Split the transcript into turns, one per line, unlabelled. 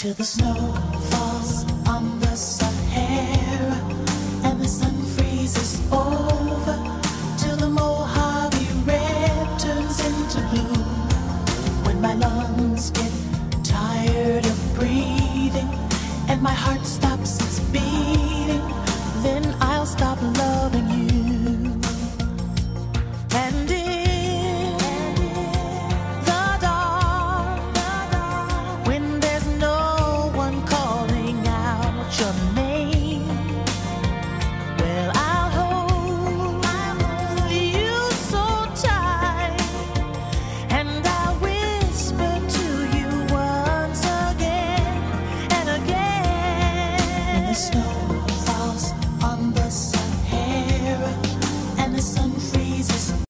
till the snow falls on the Sahara and the sun freezes over, till the Mojave red turns into blue. When my lungs get tired of breathing and my heart stops its beating, then I'll stop loving you. And in the dark, when there's no one calling out your name, well, I'll hold you so tight, and I'll whisper to you once again and again. When the snow